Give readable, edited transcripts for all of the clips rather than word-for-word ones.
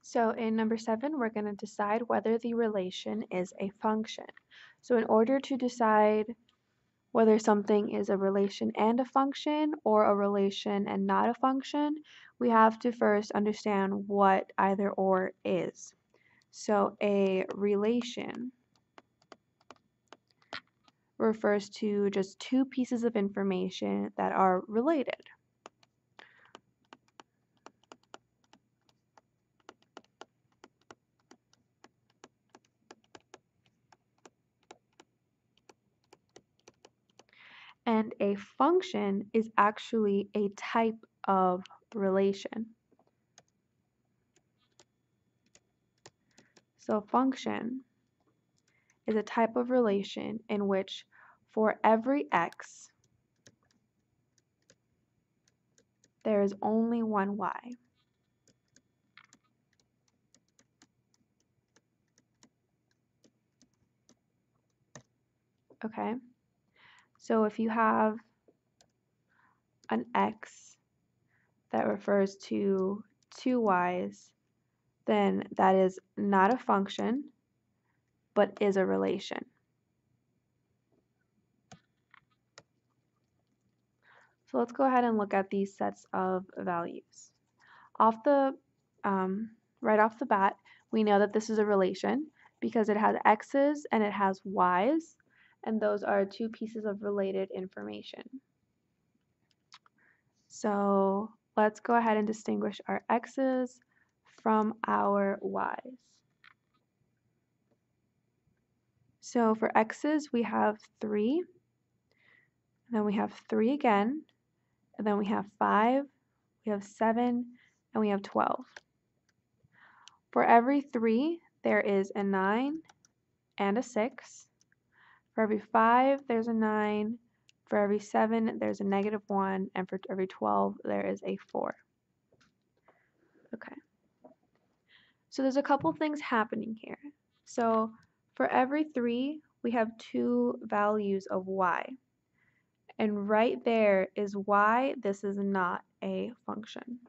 So in number 7, we're going to decide whether the relation is a function. So in order to decide whether something is a relation and a function or a relation and not a function, we have to first understand what either or is. So a relation refers to just two pieces of information that are related. And a function is actually a type of relation. So function is a type of relation in which for every x, there is only one y. Okay? So if you have an x that refers to two y's, then that is not a function, but is a relation. So let's go ahead and look at these sets of values. Right off the bat, we know that this is a relation because it has x's and it has y's, and those are two pieces of related information. So let's go ahead and distinguish our x's from our y's. So for x's, we have 3, and then we have 3 again, and then we have 5, we have 7, and we have 12. For every 3, there is a 9 and a 6. For every 5, there's a 9. For every 7, there's a -1. And for every 12, there is a 4. Okay. So there's a couple things happening here. So for every 3, we have 2 values of y. And right there is why this is not a function.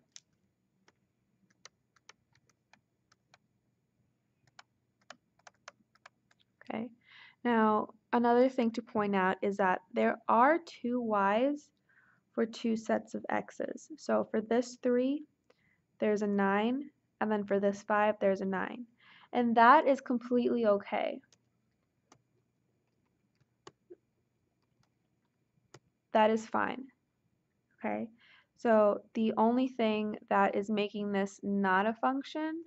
Okay. Now, another thing to point out is that there are 2 y's for 2 sets of x's. So for this 3, there's a 9, and then for this 5, there's a 9. And that is completely okay. That is fine. Okay? So the only thing that is making this not a function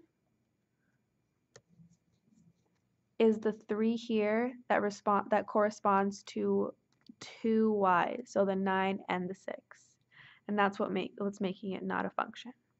is the 3 here that corresponds to 2 y's, so the 9 and the 6. And that's what's making it not a function.